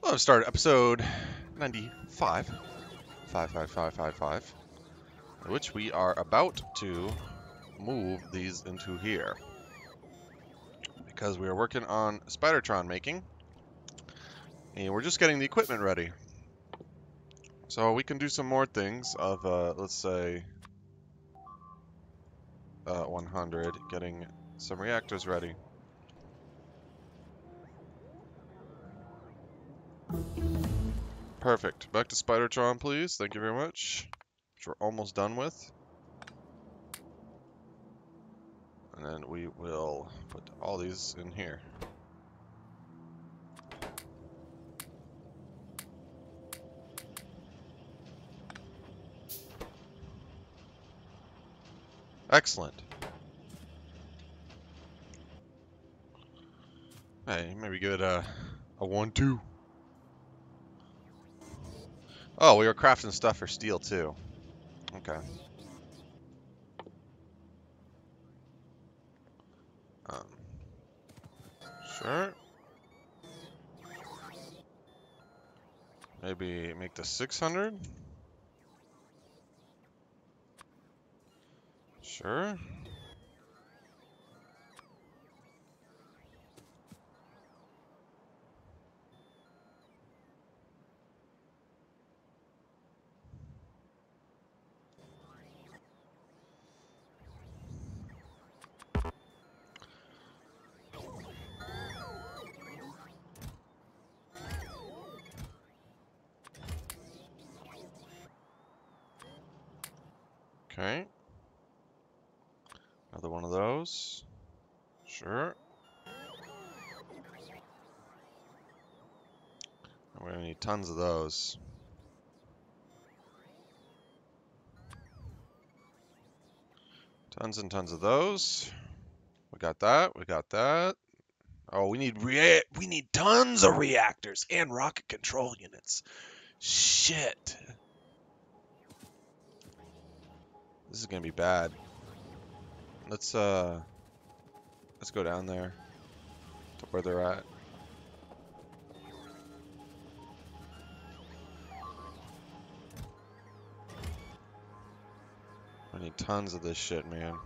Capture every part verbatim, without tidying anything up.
Well, I've started episode ninety-five, five five five five five, in which we are about to move these into here because we are working on Spidertron making, and we're just getting the equipment ready. So we can do some more things of, uh, let's say, uh, one hundred, getting some reactors ready. Perfect. Back to Spidertron, please. Thank you very much. Which we're almost done with. And then we will put all these in here. Excellent. Hey, maybe give it a, a one two. Oh, we were crafting stuff for steel too. Okay. Um, sure. Maybe make this six hundred. Sure. Okay. Another one of those. Sure. We're gonna need tons of those. Tons and tons of those. We got that. We got that. Oh, we need rea we need tons of reactors and rocket control units. Shit. This is gonna be bad. Let's uh let's go down there to where they're at. I need tons of this shit, man.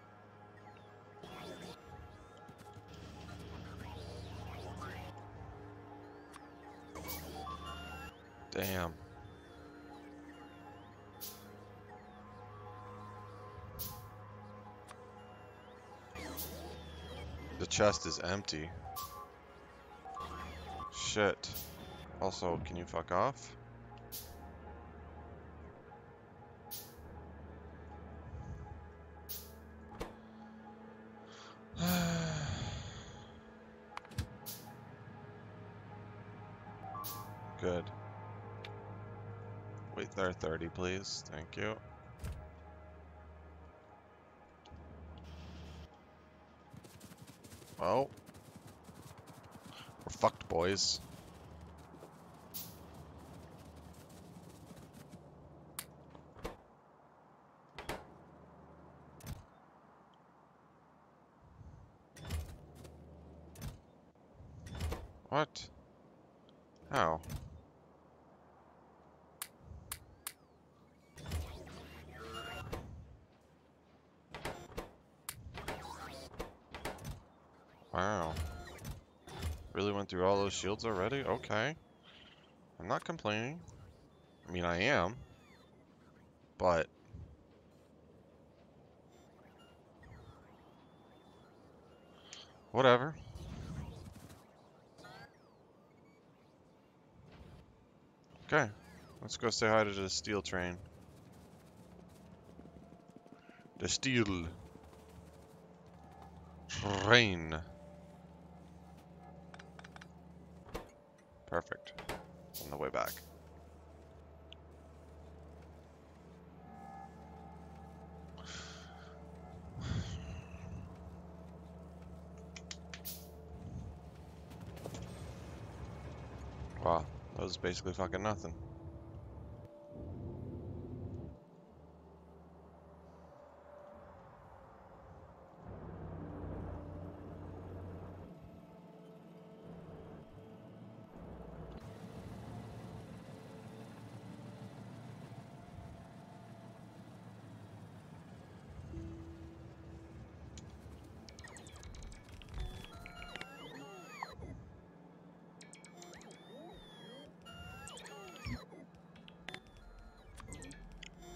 Damn. The chest is empty. Shit. Also, can you fuck off? Good. Wait there, thirty, please. Thank you. Well, we're fucked, boys. What? How? Wow. Really went through all those shields already? Okay. I'm not complaining. I mean, I am. But... whatever. Okay. Let's go say hi to the steel train. The steel train. Perfect. On the way back. Wow, that was basically fucking nothing.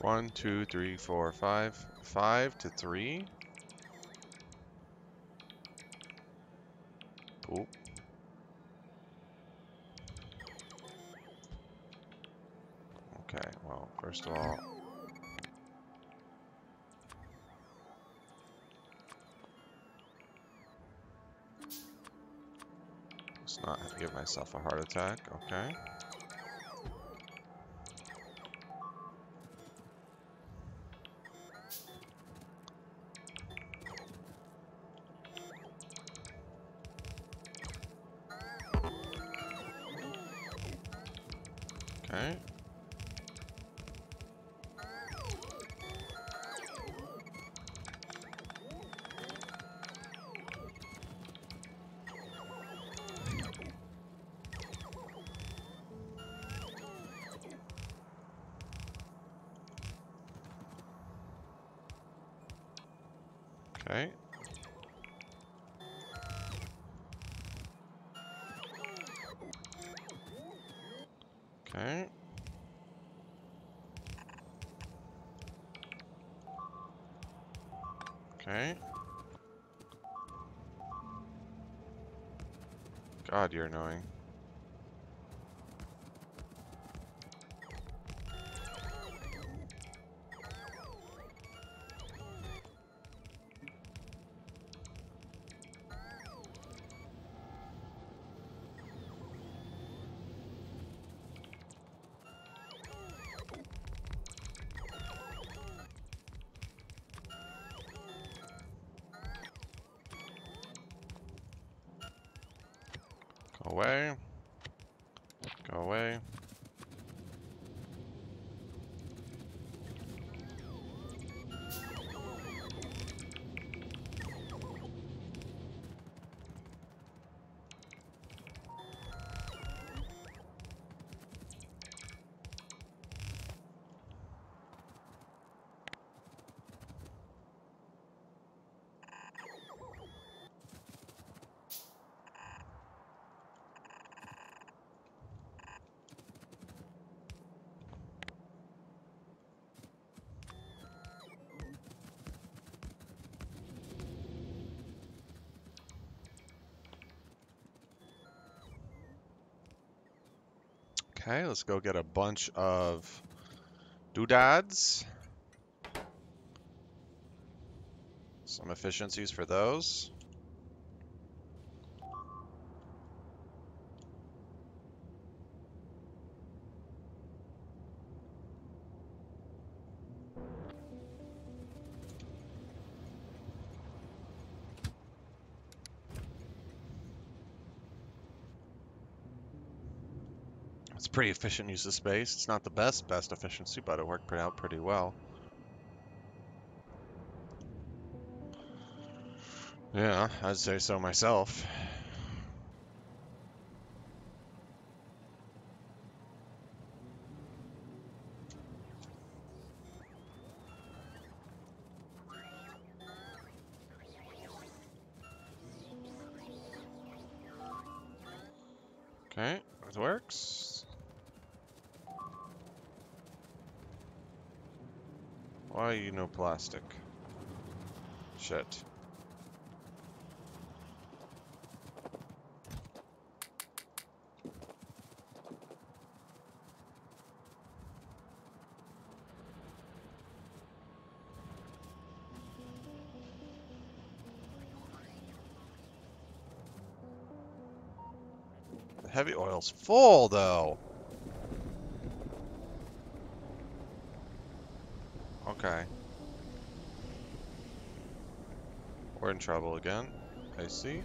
One, two, three, four, five. Five to three. Cool. Okay, well, first of all, let's not give myself a heart attack. Okay. Okay. Okay. Okay. Okay. God, you're annoying. Go away. Go away. Okay, let's go get a bunch of doodads. Some efficiencies for those. It's pretty efficient use of space. It's not the best, best efficiency, but it worked out pretty well. Yeah, I'd say so myself. Okay, it works. Why you no plastic? Shit. The heavy oil's full, though. Okay. We're in trouble again. I see.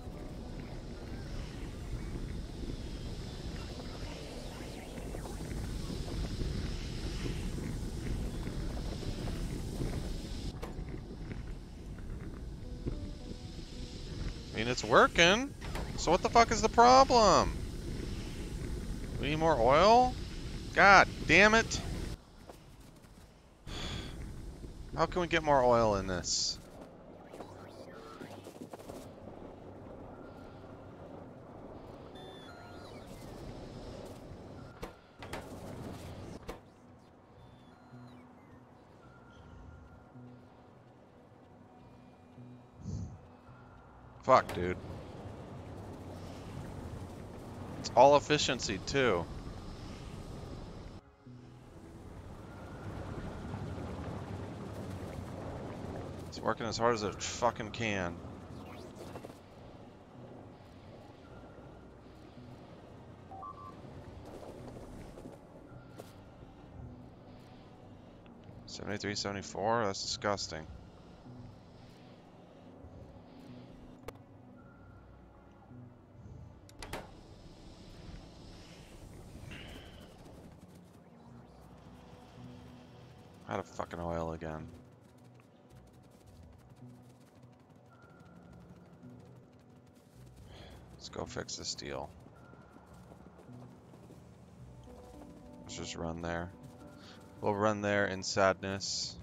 I mean, it's working. So what the fuck is the problem? We need more oil? God damn it. How can we get more oil in this? Fuck, dude. It's all efficiency, too. It's working as hard as it fucking can. seventy-three, seventy-four? That's disgusting. Out of fucking oil again. Let's go fix this deal. Let's just run there. We'll run there in sadness.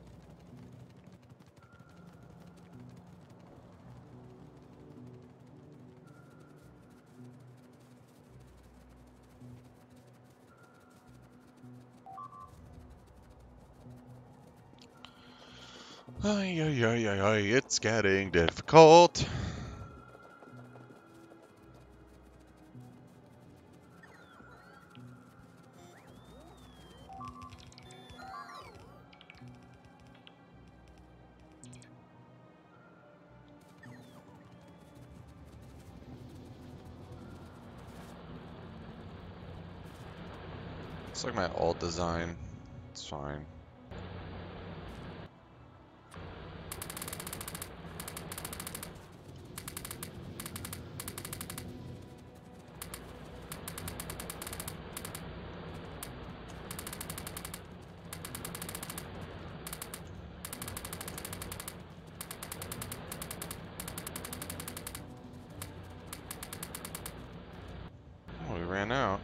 Ay, ay, ay, ay, ay, it's getting difficult. It's like my old design. It's fine. Oh, we ran out.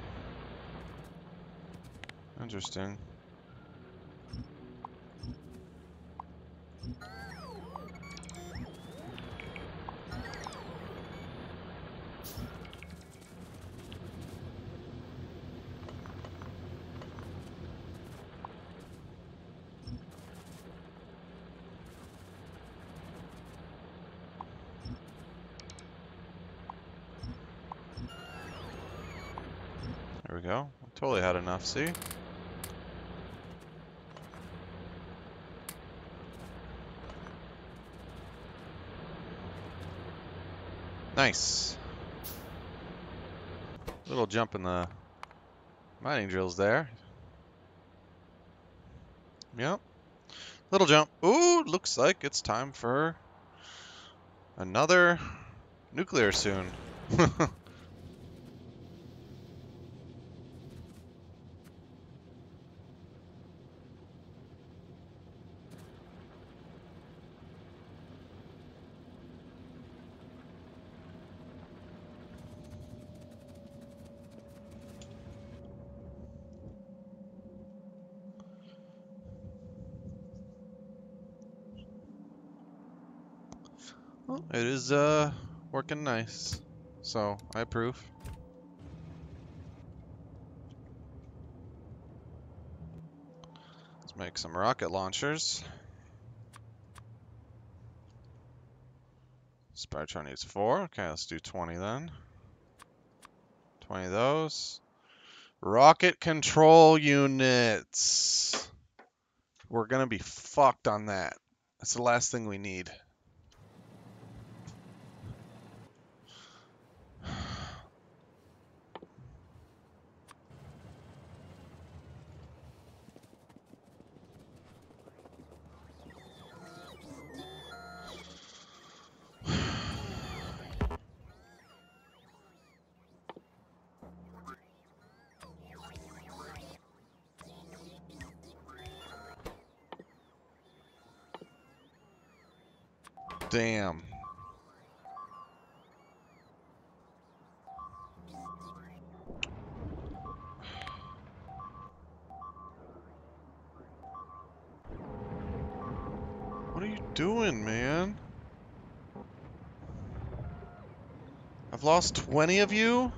Interesting. There we go. Totally had enough, see? Nice. Little jump in the mining drills there. Yep. Little jump. Ooh, looks like it's time for another nuclear soon. Well, it is uh working nice, so I approve. Let's make some rocket launchers. Spytron needs four. Okay, let's do twenty then. twenty of those. Rocket control units. We're gonna be fucked on that. That's the last thing we need. Damn. What are you doing, man? I've lost twenty of you?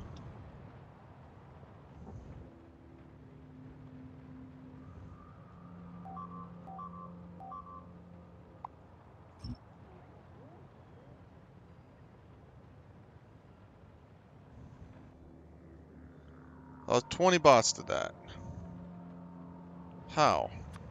Oh, twenty bots did that. How?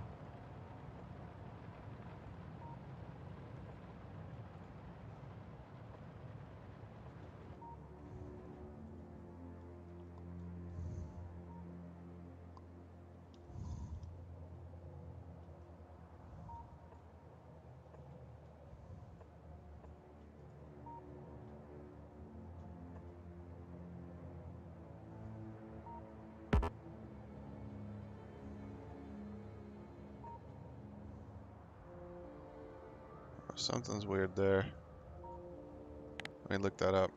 Something's weird there. Let me look that up.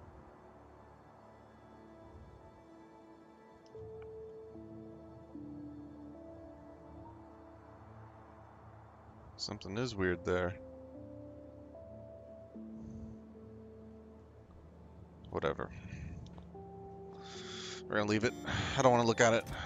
Something is weird there. Whatever. We're gonna leave it. I don't want to look at it.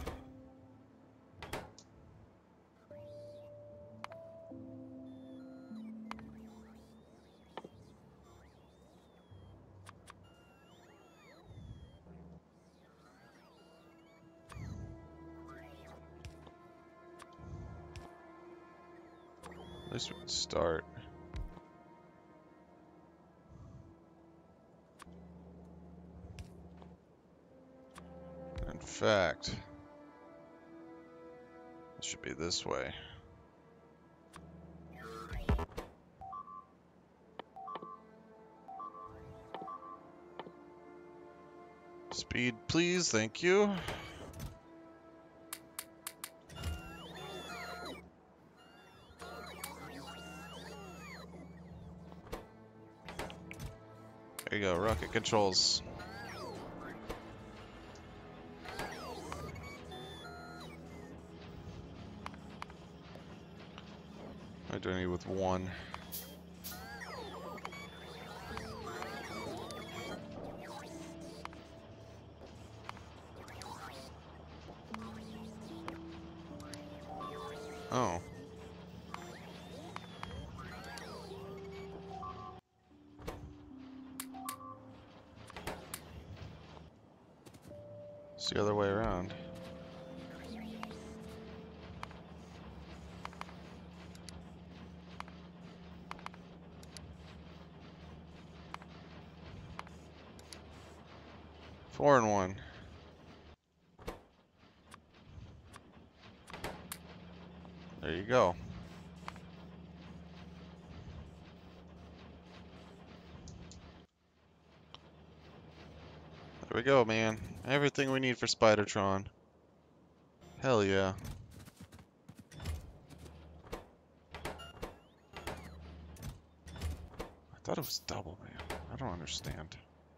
At least we can start. In fact, it should be this way. Speed, please. Thank you. There you go, rocket controls. I'm doing it with one. Oh. It's the other way around. Four and one. There you go. There we go, man. Everything we need for Spidertron. Hell yeah. I thought it was double, man. I don't understand.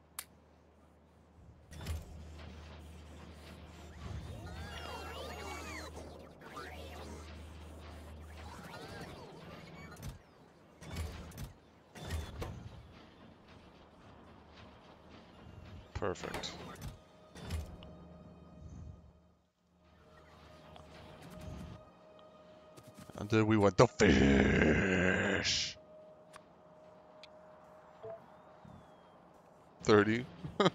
Perfect. And then we want the fish. thirty.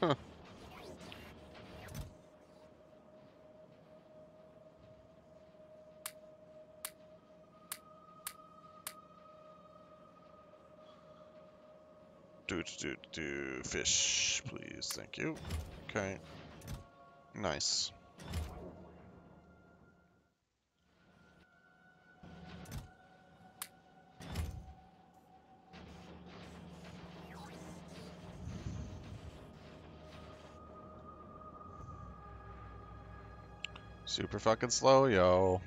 Do, do, do, fish, please. Thank you. Okay. Nice. Super fucking slow, yo.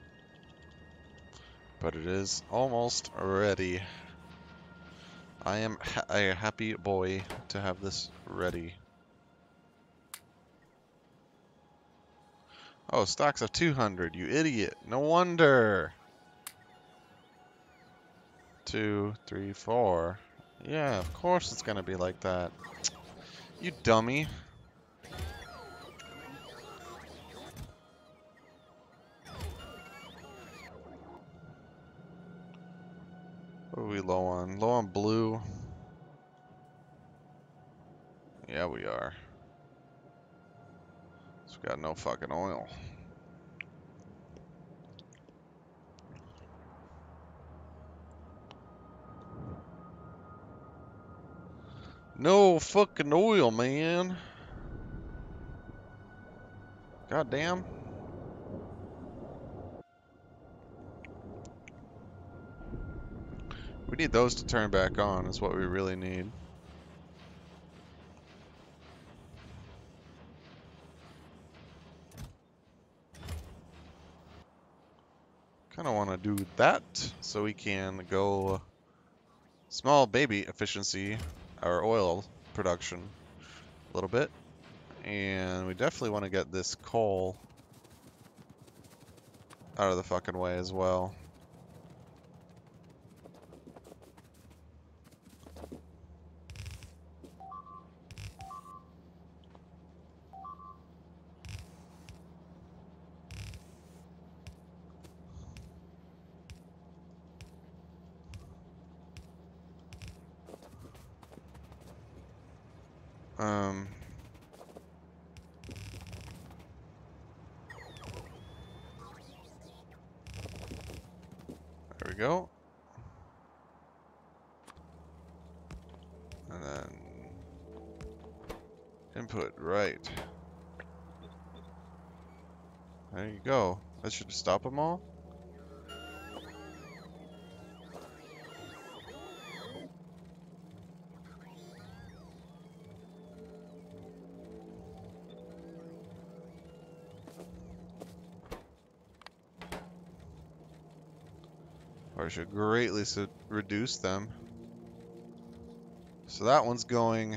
But it is almost ready. I am ha a happy boy to have this ready. Oh, stocks of two hundred, you idiot. No wonder. Two, three, four. Yeah, of course it's gonna be like that. You dummy. What are we low on? Low on blue. Yeah, we are. So we got no fucking oil. No fucking oil, man. God damn. We need those to turn back on, is what we really need. Kind of want to do that so we can go small baby efficiency our oil production a little bit. And we definitely want to get this coal out of the fucking way as well. Um, there we go. And then input, right. There you go. That should stop them all. Or should greatly reduce them. So that one's going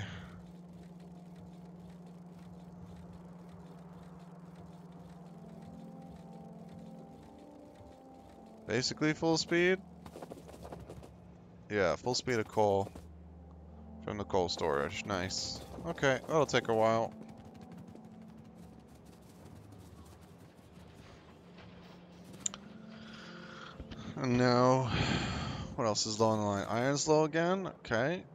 basically full speed. Yeah, full speed of coal from the coal storage. Nice. Okay, that'll take a while. And now, what else is low on the line? Iron's low again? Okay.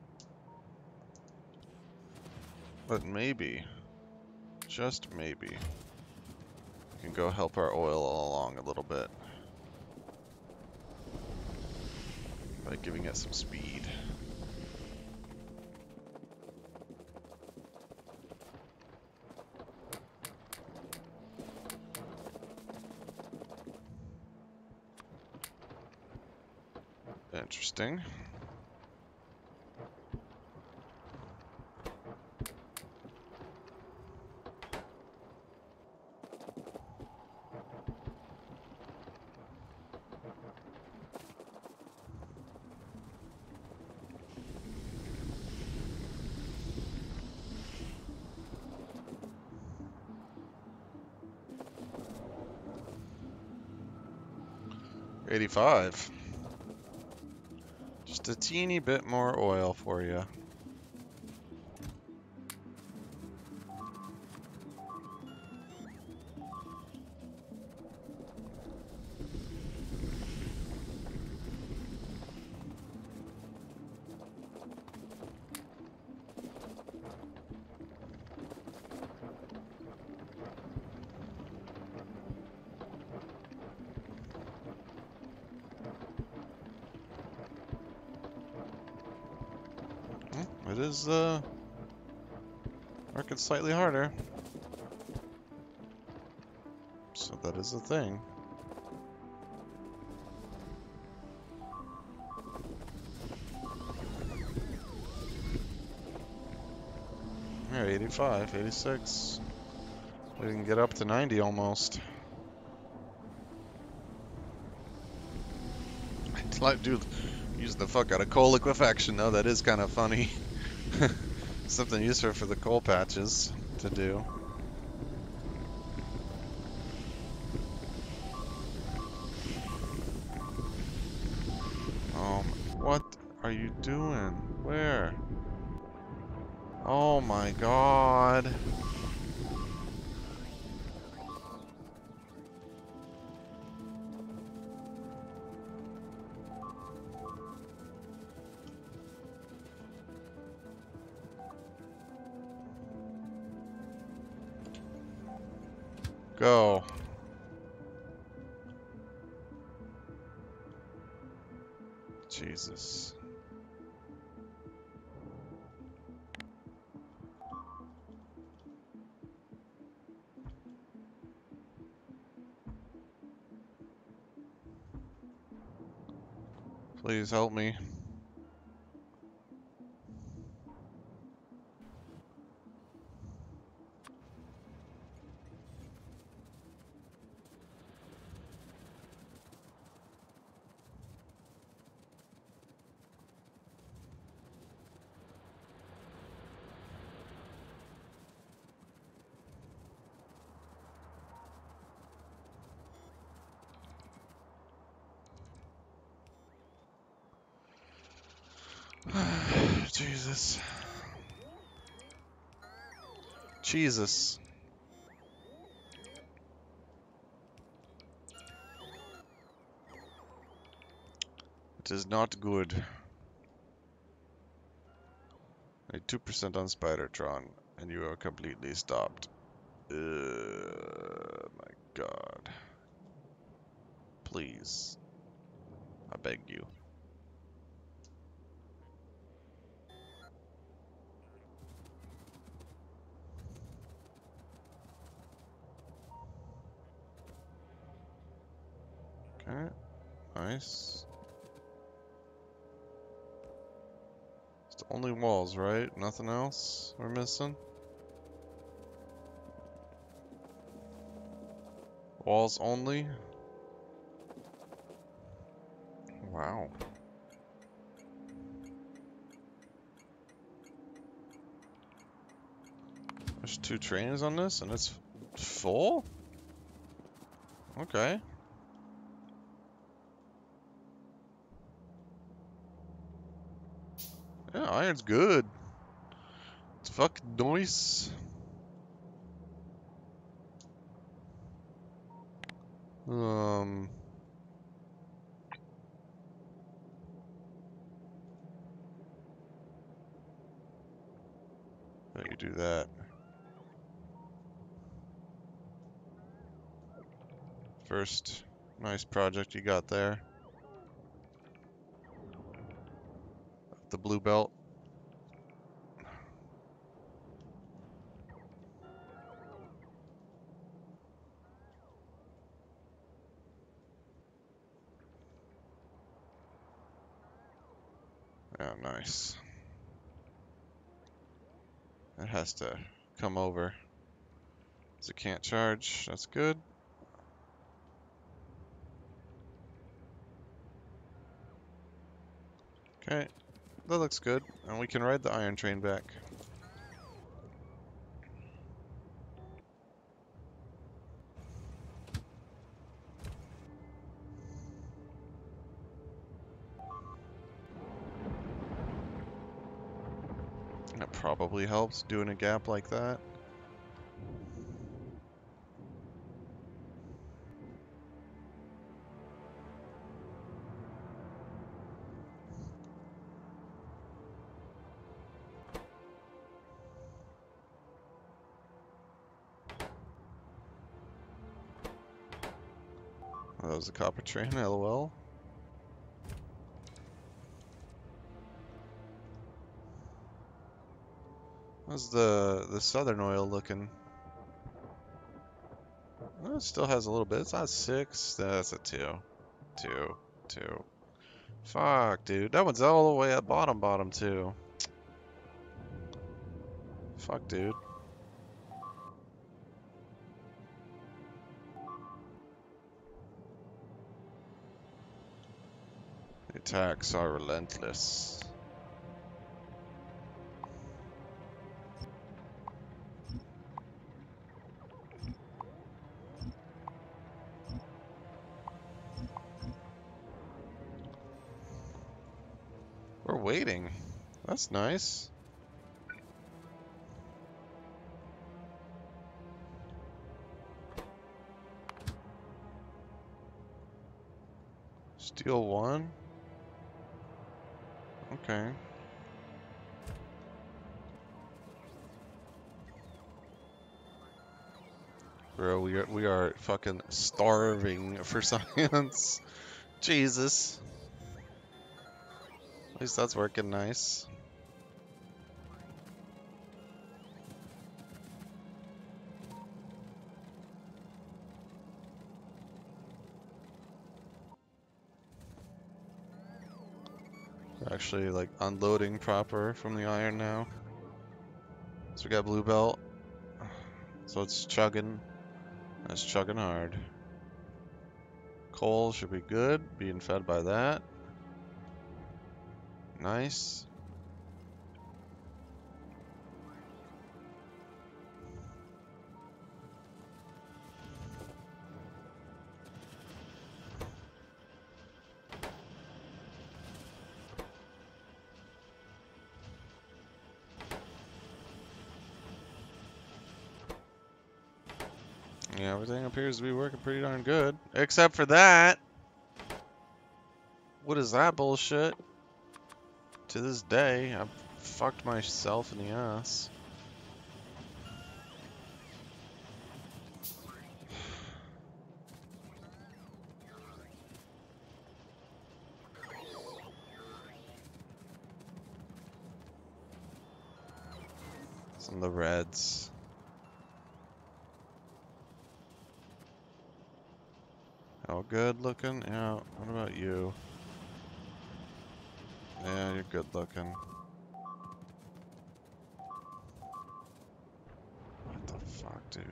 But maybe, just maybe, we can go help our oil along a little bit by giving it some speed. Interesting. eighty-five. Just a teeny bit more oil for you. It is, uh, working slightly harder. So that is a thing. Yeah, eighty-five, eighty-six. We can get up to ninety almost. I'd like to use the fuck out of coal liquefaction though, that is kind of funny. Something useful for the coal patches to do. Um, what are you doing? Where? Oh my god. Go. Jesus. Please help me. Jesus. Jesus. It is not good. I need two percent on Spidertron, and you are completely stopped. Uh, my God. Please. I beg you. Okay. Nice. It's only walls, right? Nothing else we're missing? Walls only? Wow. There's two trains on this, and it's full? Okay. Yeah, iron's good. It's fucking nice. Um... Let you do that. First nice project you got there. The blue belt. Yeah, nice. It has to come over. So it can't charge. That's good. Okay, that looks good. And we can ride the iron train back. That probably helps doing a gap like that. Oh, that was a copper train, lol. How's the the southern oil looking? Oh, it still has a little bit. It's not six. That's a two. Two. Two. Fuck, dude. That one's all the way at bottom bottom too. Fuck, dude. The attacks are relentless. We're waiting. That's nice. Steel one? Okay. Bro, we are, we are fucking starving for science. Jesus. At least that's working nice. Actually, like, unloading proper from the iron now. So we got blue belt. So it's chugging. It's chugging hard. Coal should be good, being fed by that. Nice. Yeah, everything appears to be working pretty darn good. Except for that. What is that bullshit? To this day, I've fucked myself in the ass. Some of the reds. All good looking? Yeah, what about you? Yeah, you're good looking. What the fuck, dude?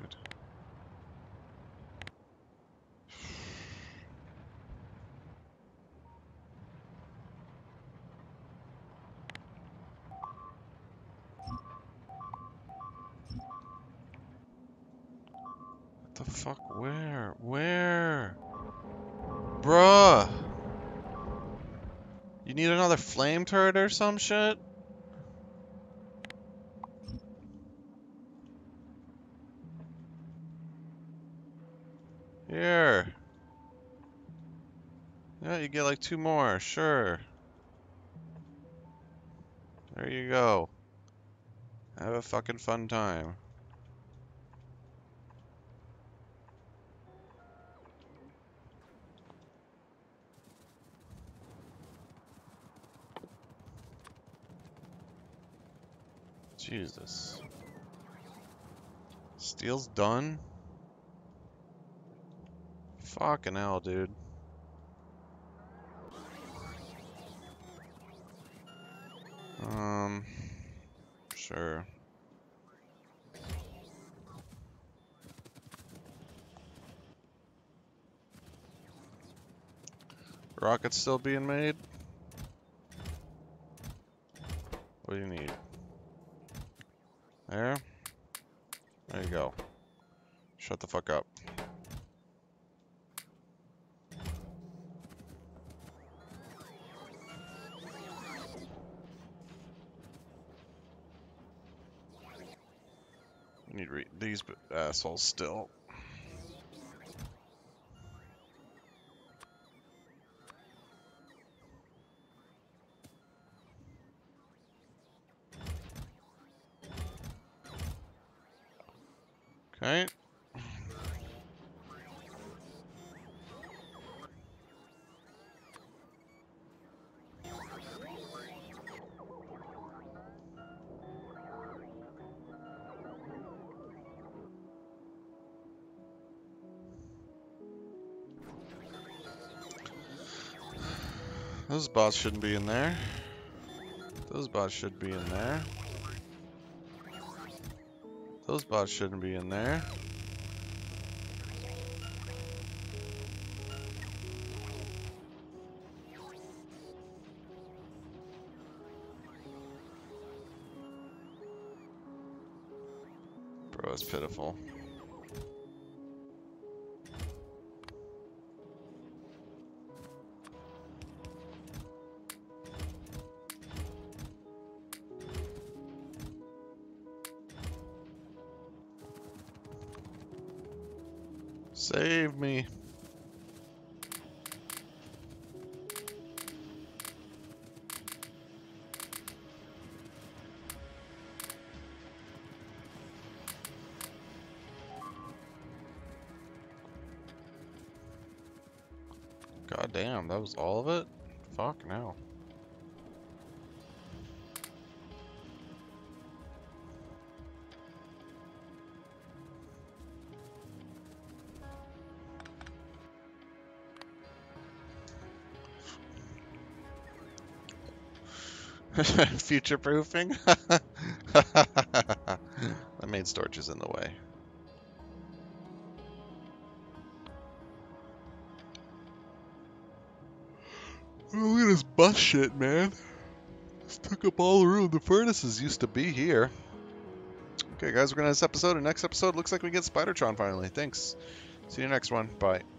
What the fuck? Where? Where? Bruh! You need another flame turret or some shit? Here. Yeah, you get like two more, sure. There you go. Have a fucking fun time. Jesus. Steel's done? Fucking hell, dude. Um, sure. Rockets still being made? What do you need? There? There you go. Shut the fuck up. Need re these assholes still. Okay. Those bots shouldn't be in there. Those bots should be in there. Those bots shouldn't be in there. Bro, it's pitiful. Save me. God damn, that was all of it? Fuck no. Future proofing? The main storage is in the way. Oh, look at this bus shit, man. This took up all the room. The furnaces used to be here. Okay, guys, we're going to end this episode. And next episode looks like we get Spidertron finally. Thanks. See you next one. Bye.